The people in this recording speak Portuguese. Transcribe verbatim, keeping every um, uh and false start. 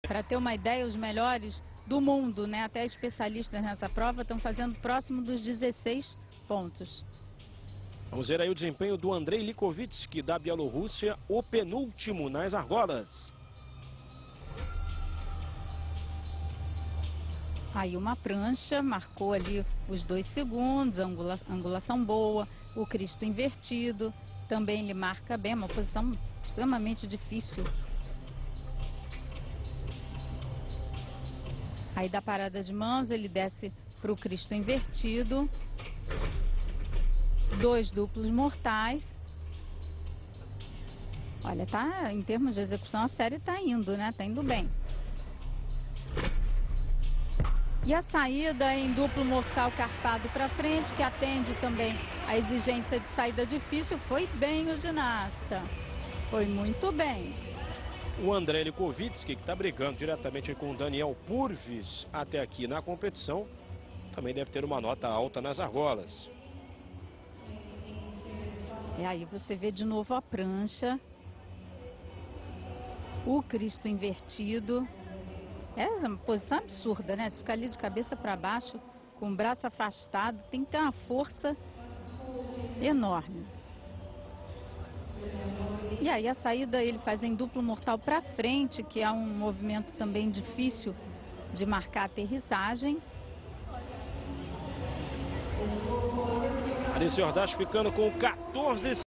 Para ter uma ideia, os melhores do mundo, né, até especialistas nessa prova, estão fazendo próximo dos dezesseis pontos. Vamos ver aí o desempenho do Andrei Likovitsky, da Bielorrússia, o penúltimo nas argolas. Aí uma prancha, marcou ali os dois segundos, angula, angulação boa, o Cristo invertido, também ele marca bem, uma posição extremamente difícil. Aí da parada de mãos, ele desce para o Cristo invertido, dois duplos mortais. Olha, tá, em termos de execução, a série tá indo, né? Tá indo bem. E a saída em duplo mortal carpado para frente, que atende também a exigência de saída difícil, foi bem o ginasta. Foi muito bem. O Andrei Likovitsky, que está brigando diretamente com o Daniel Purvis até aqui na competição, também deve ter uma nota alta nas argolas. E aí você vê de novo a prancha, o Cristo invertido. É uma posição absurda, né? Se ficar ali de cabeça para baixo, com o braço afastado, tem que ter uma força enorme. E aí a saída ele faz em duplo mortal para frente, que é um movimento também difícil de marcar a aterrissagem. Alice Jordache ficando com quatorze